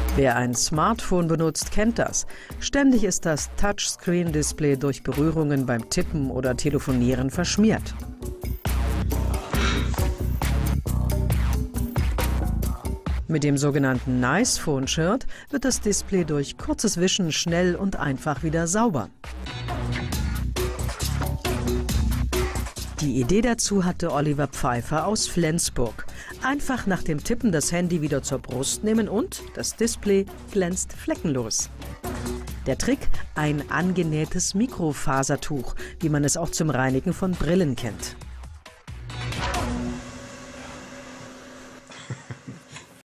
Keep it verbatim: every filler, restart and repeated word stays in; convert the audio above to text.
Wer ein Smartphone benutzt, kennt das. Ständig ist das Touchscreen-Display durch Berührungen beim Tippen oder Telefonieren verschmiert. Mit dem sogenannten Nice Phone Shirt wird das Display durch kurzes Wischen schnell und einfach wieder sauber. Die Idee dazu hatte Oliver Pfeiffer aus Flensburg. Einfach nach dem Tippen das Handy wieder zur Brust nehmen und das Display glänzt fleckenlos. Der Trick: ein angenähtes Mikrofasertuch, wie man es auch zum Reinigen von Brillen kennt.